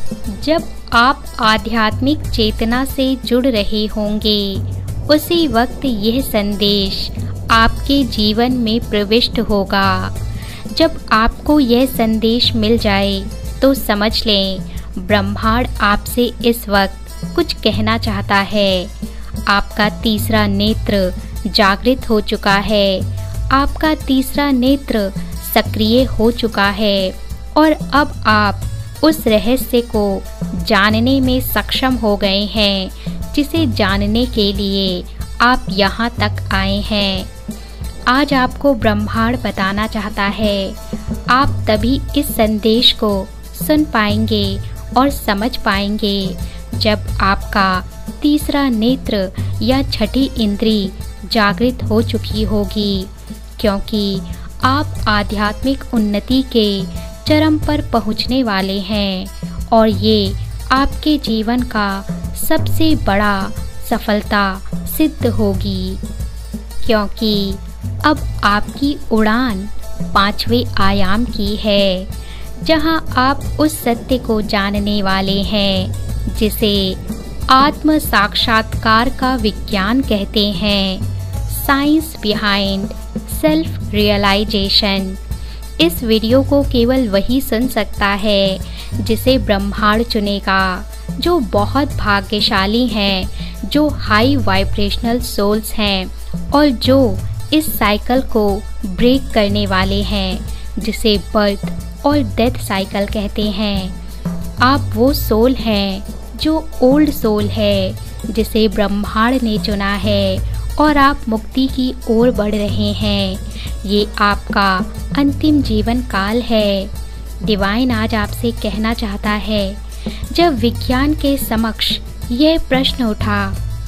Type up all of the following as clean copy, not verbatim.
जब आप आध्यात्मिक चेतना से जुड़ रहे होंगे, उसी वक्त यह संदेश आपके जीवन में प्रविष्ट होगा। जब आपको यह संदेश मिल जाए तो समझ लें, ब्रह्मांड आपसे इस वक्त कुछ कहना चाहता है। आपका तीसरा नेत्र जागृत हो चुका है, आपका तीसरा नेत्र सक्रिय हो चुका है और अब आप उस रहस्य को जानने में सक्षम हो गए हैं, जिसे जानने के लिए आप यहाँ तक आए हैं। आज आपको ब्रह्मांड बताना चाहता है, आप तभी इस संदेश को सुन पाएंगे और समझ पाएंगे जब आपका तीसरा नेत्र या छठी इंद्री जागृत हो चुकी होगी, क्योंकि आप आध्यात्मिक उन्नति के चरम पर पहुंचने वाले हैं और ये आपके जीवन का सबसे बड़ा सफलता सिद्ध होगी, क्योंकि अब आपकी उड़ान 5वें आयाम की है, जहां आप उस सत्य को जानने वाले हैं जिसे आत्म साक्षात्कार का विज्ञान कहते हैं, साइंस बिहाइंड सेल्फ रियलाइजेशन। इस वीडियो को केवल वही सुन सकता है जिसे ब्रह्मांड चुनेगा, जो बहुत भाग्यशाली हैं, जो हाई वाइब्रेशनल सोल्स हैं और जो इस साइकिल को ब्रेक करने वाले हैं, जिसे बर्थ और डेथ साइकिल कहते हैं। आप वो सोल हैं जो ओल्ड सोल है, जिसे ब्रह्मांड ने चुना है और आप मुक्ति की ओर बढ़ रहे हैं। ये आपका अंतिम जीवन काल है। डिवाइन आज आपसे कहना चाहता है, जब विज्ञान के समक्ष यह प्रश्न उठा,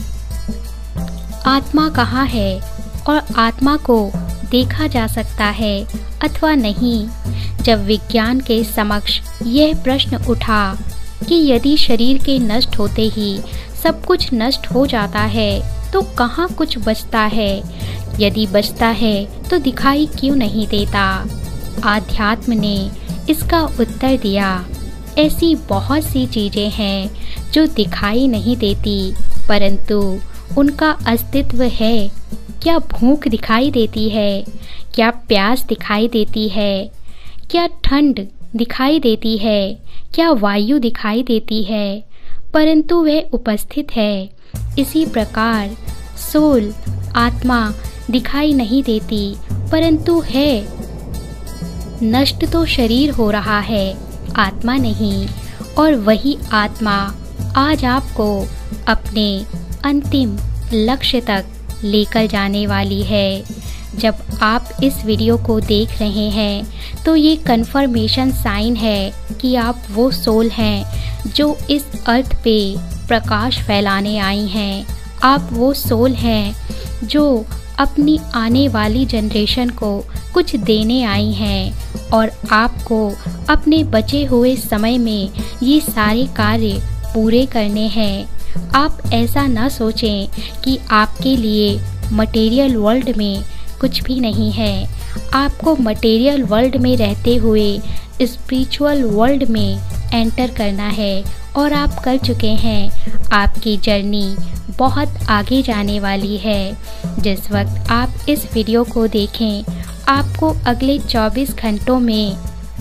आत्मा कहाँ है और आत्मा को देखा जा सकता है अथवा नहीं, जब विज्ञान के समक्ष यह प्रश्न उठा कि यदि शरीर के नष्ट होते ही सब कुछ नष्ट हो जाता है तो कहाँ कुछ बचता है, यदि बचता है तो दिखाई क्यों नहीं देता। आध्यात्म ने इसका उत्तर दिया, ऐसी बहुत सी चीज़ें हैं जो दिखाई नहीं देती परंतु उनका अस्तित्व है। क्या भूख दिखाई देती है? क्या प्यास दिखाई देती है? क्या ठंड दिखाई देती है? क्या वायु दिखाई देती है? परंतु वह उपस्थित है। इसी प्रकार सोल, आत्मा दिखाई नहीं देती परंतु है। नष्ट तो शरीर हो रहा है, आत्मा नहीं, और वही आत्मा आज आपको अपने अंतिम लक्ष्य तक लेकर जाने वाली है। जब आप इस वीडियो को देख रहे हैं तो ये कन्फर्मेशन साइन है कि आप वो सोल हैं जो इस अर्थ पे प्रकाश फैलाने आई हैं। आप वो सोल हैं जो अपनी आने वाली जनरेशन को कुछ देने आई हैं और आपको अपने बचे हुए समय में ये सारे कार्य पूरे करने हैं। आप ऐसा ना सोचें कि आपके लिए मटेरियल वर्ल्ड में कुछ भी नहीं है। आपको मटेरियल वर्ल्ड में रहते हुए स्पिरिचुअल वर्ल्ड में एंटर करना है और आप कर चुके हैं। आपकी जर्नी बहुत आगे जाने वाली है। जिस वक्त आप इस वीडियो को देखें, आपको अगले 24 घंटों में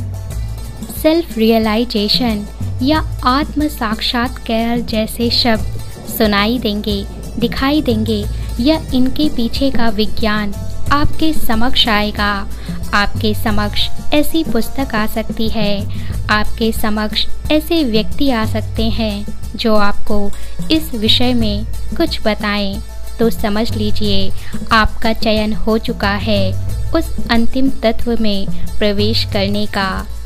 सेल्फ रियलाइजेशन या आत्म साक्षात्कार जैसे शब्द सुनाई देंगे, दिखाई देंगे या इनके पीछे का विज्ञान आपके समक्ष आएगा। आपके समक्ष ऐसी पुस्तक आ सकती है, आपके समक्ष ऐसे व्यक्ति आ सकते हैं जो आपको इस विषय में कुछ बताएं। तो समझ लीजिए आपका चयन हो चुका है उस अंतिम तत्व में प्रवेश करने का।